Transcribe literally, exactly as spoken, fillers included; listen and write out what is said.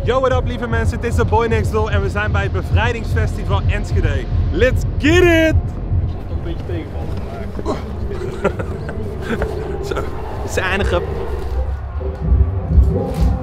Yo, what up lieve mensen, het is de Boy Next Door en we zijn bij het Bevrijdingsfestival Enschede. Let's get it! Toch een beetje tegenvallen gemaakt. Zo, zuinige.